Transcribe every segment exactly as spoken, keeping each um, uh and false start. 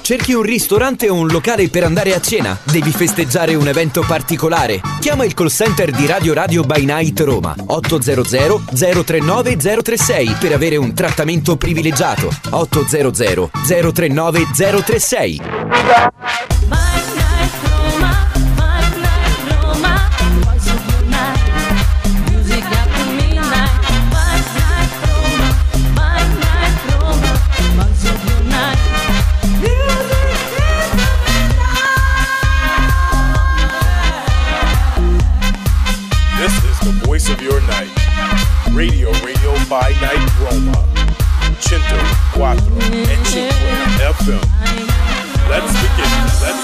Cerchi un ristorante o un locale per andare a cena? Devi festeggiare un evento particolare? Chiama il call center di Radio Radio by Night Roma ottocento zero tre nove zero tre sei per avere un trattamento privilegiato. ottocento zero tre nove zero tre sei. Of your night, Radio Radio by Night Roma, centoquattro e cinque F M. Let's begin, let's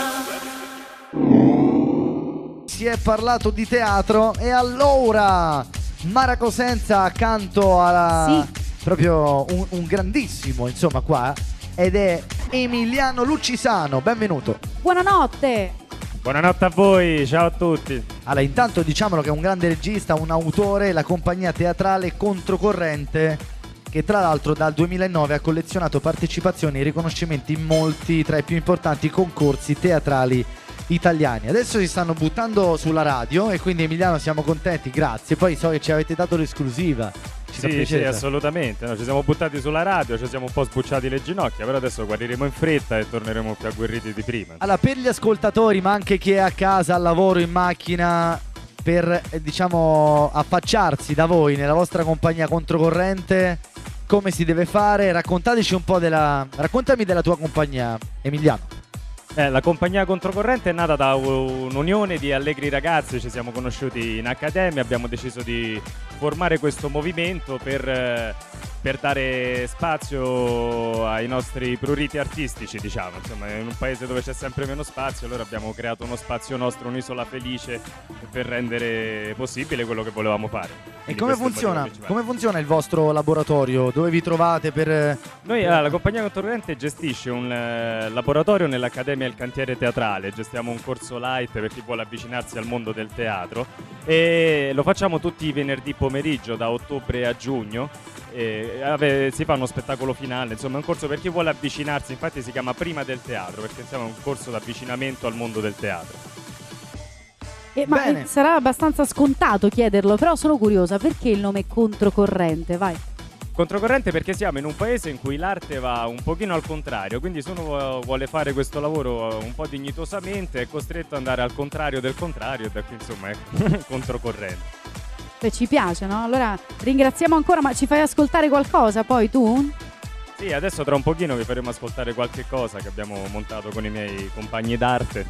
begin. Si è parlato di teatro e allora Mara Cosenza accanto alla sì. proprio un, un grandissimo, insomma, qua, ed è Emiliano Lucisano. Benvenuto. Buonanotte. Buonanotte a voi, ciao a tutti. Allora, intanto diciamolo che è un grande regista, un autore, la compagnia teatrale Controcorrente, che tra l'altro dal duemilanove ha collezionato partecipazioni e riconoscimenti in molti tra i più importanti concorsi teatrali italiani. Adesso si stanno buttando sulla radio e quindi Emiliano siamo contenti, grazie. Poi so che ci avete dato l'esclusiva. Ci fa Sì, piacere. sì, assolutamente. No, ci siamo buttati sulla radio, ci siamo un po' sbucciati le ginocchia, però adesso guariremo in fretta e torneremo più agguerriti di prima. Allora, per gli ascoltatori, ma anche chi è a casa, al lavoro, in macchina, per eh, diciamo affacciarsi da voi nella vostra compagnia Controcorrente, come si deve fare? Raccontateci un po' della raccontami della tua compagnia, Emiliano. Eh, la compagnia Controcorrente è nata da un'unione di allegri ragazzi, ci siamo conosciuti in accademia, abbiamo deciso di formare questo movimento per, eh, per dare spazio ai nostri pruriti artistici, diciamo. Insomma, in un paese dove c'è sempre meno spazio, allora abbiamo creato uno spazio nostro, un'isola felice, per rendere possibile quello che volevamo fare. E Quindi come questo è il funziona? motivo principale. Come funziona il vostro laboratorio? Dove vi trovate per... Noi, allora, la compagnia Controcorrente gestisce un eh, laboratorio nell'Accademia del Cantiere Teatrale, gestiamo un corso light per chi vuole avvicinarsi al mondo del teatro e lo facciamo tutti i venerdì pomeriggio da ottobre a giugno. E, vabbè, si fa uno spettacolo finale, insomma è un corso per chi vuole avvicinarsi, infatti si chiama Prima del Teatro perché insomma è un corso d'avvicinamento al mondo del teatro. Eh, ma eh, sarà abbastanza scontato chiederlo, però sono curiosa, perché il nome Controcorrente? Vai. Controcorrente perché siamo in un paese in cui l'arte va un pochino al contrario, quindi se uno vuole fare questo lavoro un po' dignitosamente è costretto ad andare al contrario del contrario, e da qui insomma è Controcorrente. Beh, ci piace, no? Allora ringraziamo ancora, ma ci fai ascoltare qualcosa poi tu? Sì, adesso tra un pochino vi faremo ascoltare qualche cosa che abbiamo montato con i miei compagni d'arte.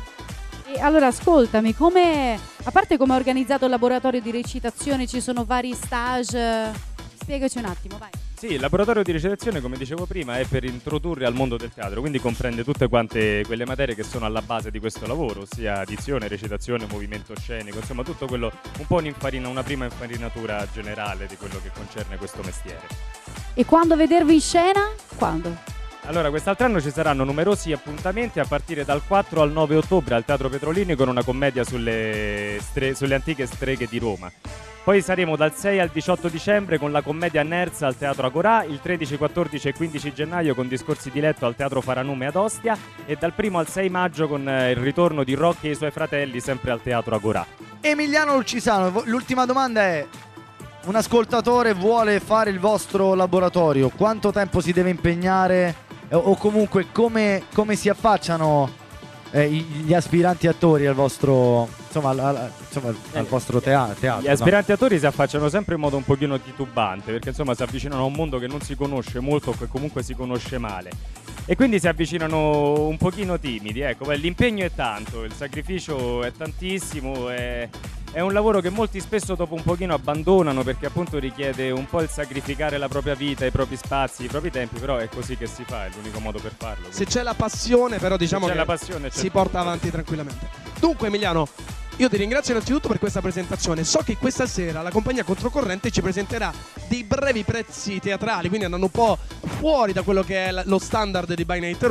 E allora ascoltami, come, a parte come è organizzato il laboratorio di recitazione, ci sono vari stage, spiegaci un attimo, vai. Sì, il laboratorio di recitazione, come dicevo prima, è per introdurre al mondo del teatro, quindi comprende tutte quante quelle materie che sono alla base di questo lavoro, ossia dizione, recitazione, movimento scenico, insomma tutto quello, un po' un'infarina, una prima infarinatura generale di quello che concerne questo mestiere. E quando vedervi in scena? Quando? Allora, quest'altro anno ci saranno numerosi appuntamenti a partire dal quattro al nove ottobre al Teatro Petrolini con una commedia sulle, stre- sulle antiche streghe di Roma. Poi saremo dal sei al diciotto dicembre con la commedia Nerza al Teatro Agorà, il tredici, quattordici e quindici gennaio con Discorsi di letto al Teatro Faranume ad Ostia e dal primo al sei maggio con il ritorno di Rocky e i suoi fratelli sempre al Teatro Agorà. Emiliano Lucisano, l'ultima domanda è: un ascoltatore vuole fare il vostro laboratorio, quanto tempo si deve impegnare o comunque come, come si affacciano eh, gli aspiranti attori al vostro, insomma, al, al, insomma, al vostro teatro, teatro? Gli aspiranti no? attori si affacciano sempre in modo un pochino titubante perché insomma si avvicinano a un mondo che non si conosce molto o che comunque si conosce male e quindi si avvicinano un pochino timidi. Ecco, beh, l'impegno è tanto, il sacrificio è tantissimo, è... È un lavoro che molti spesso dopo un pochino abbandonano perché appunto richiede un po' il sacrificare la propria vita, i propri spazi, i propri tempi, però è così che si fa, è l'unico modo per farlo. Se c'è la passione però diciamo che la passione, si porta avanti tranquillamente. Dunque Emiliano, io ti ringrazio innanzitutto per questa presentazione. So che questa sera la compagnia Controcorrente ci presenterà dei brevi prezzi teatrali, quindi andando un po' fuori da quello che è lo standard di By Night Roma,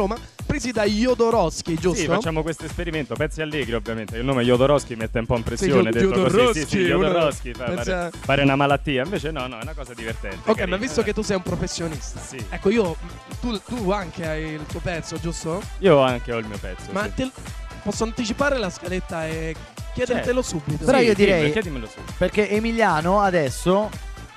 presi da Jodorowsky, giusto? Sì, facciamo questo esperimento, pezzi allegri ovviamente, il nome Jodorowsky mette un po' in pressione, Sì, detto Jodorowsky, così, sì, sì, Jodorowsky, uno- fa- pensa- pare, pare una malattia, invece no, no, è una cosa divertente. Ok, carina. ma visto che tu sei un professionista, Sì. ecco io, tu, tu anche hai il tuo pezzo, giusto? Io anche ho il mio pezzo. Ma sì. te- posso anticipare la scaletta e chiedertelo Certo. subito? Però Sì, io dimmi, direi- chiedimelo su. Perché Emiliano adesso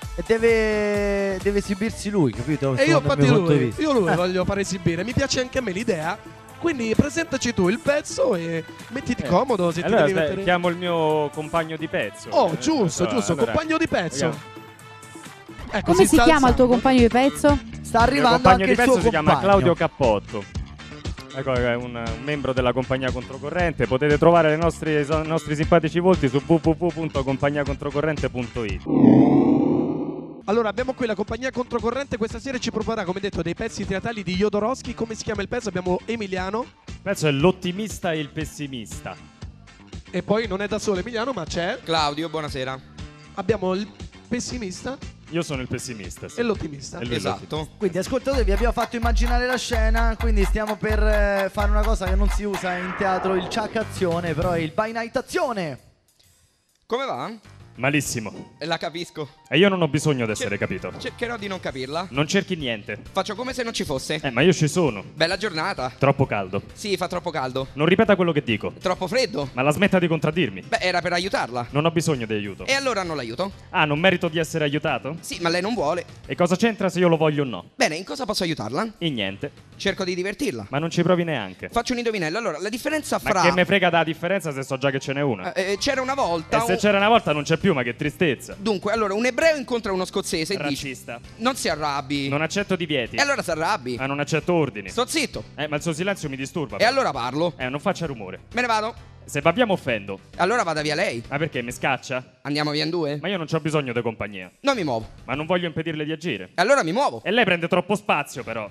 deve, deve esibirsi lui, capito? E io Secondo il infatti mio punto di lui, vista. io lui Eh. voglio fare esibire, mi piace anche a me l'idea. Quindi presentaci tu il pezzo e mettiti Eh. comodo se Allora, ti devi aspetta, mettere. chiamo il mio compagno di pezzo. Oh, Eh, giusto, allora, giusto, allora, compagno di pezzo. vediamo. Ecco, Come si sta chiama il tuo alzando. compagno di pezzo? Sta Il mio arrivando compagno anche di il pezzo suo si chiama compagno. Claudio Cappotto. Ecco, è un, un membro della compagnia controcorrente. Potete trovare le nostri, i nostri simpatici volti su w w w punto compagnia controcorrente punto i t. Allora, abbiamo qui la compagnia controcorrente. Questa sera ci proporrà, come detto, dei pezzi teatrali di Jodorowsky. Come si chiama il pezzo? Abbiamo Emiliano. Il pezzo è l'ottimista e il pessimista. E poi non è da solo Emiliano, ma c'è. Claudio, buonasera. Abbiamo il pessimista Io sono il pessimista. sì. e l'ottimista. E lui è Esatto. Quindi ascoltatori, vi abbiamo fatto immaginare la scena, quindi stiamo per eh, fare una cosa che non si usa in teatro, il ciak azione, però è il by night azione. Come va? Malissimo. La capisco. E io non ho bisogno di essere Cer- capito. Cercherò di non capirla. Non cerchi niente. Faccio come se non ci fosse. Eh, ma io ci sono. Bella giornata. Troppo caldo. Sì, fa troppo caldo. Non ripeta quello che dico. Troppo freddo. Ma la smetta di contraddirmi. Beh, era per aiutarla. Non ho bisogno di aiuto. E allora non l'aiuto? Ah, non merito di essere aiutato? Sì, ma lei non vuole. E cosa c'entra se io lo voglio o no? Bene, in cosa posso aiutarla? In niente. Cerco di divertirla. Ma non ci provi neanche. Faccio un indovinello. Allora, la differenza Ma fra... che me frega da differenza se so già che ce n'è una? Eh, eh, c'era una volta... E se un- c'era una volta non c'è più, ma che tristezza. Dunque, allora, un ebreo incontra uno scozzese e dice... Razzista. Non si arrabbi. Non accetto divieti. E allora si arrabbi. Ah, non accetto ordini. Sto zitto. Eh, ma il suo silenzio mi disturba. E però. allora parlo. Eh, non faccia rumore. Me ne vado. Se babbiamo offendo. Allora vada via lei. Ma perché mi scaccia? Andiamo via in due? Ma io non ho bisogno di compagnia. Non mi muovo. Ma non voglio impedirle di agire. E allora mi muovo. E lei prende troppo spazio, però.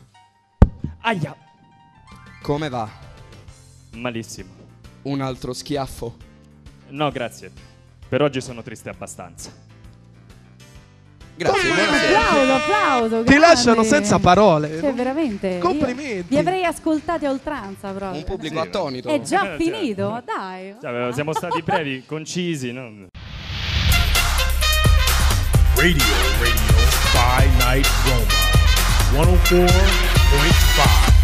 Aia. Come va? Malissimo. Un altro schiaffo. No, grazie. Per oggi sono triste abbastanza. Grazie, buonasera. Applauso, applauso. Ti grande. lasciano senza parole. Cioè, veramente. io Complimenti. Vi avrei ascoltati a oltranza proprio. Un pubblico Sì, attonito. È già Eh, finito, dai. Cioè, siamo stati brevi, concisi, no? Radio, radio, by night Roma. one oh four point five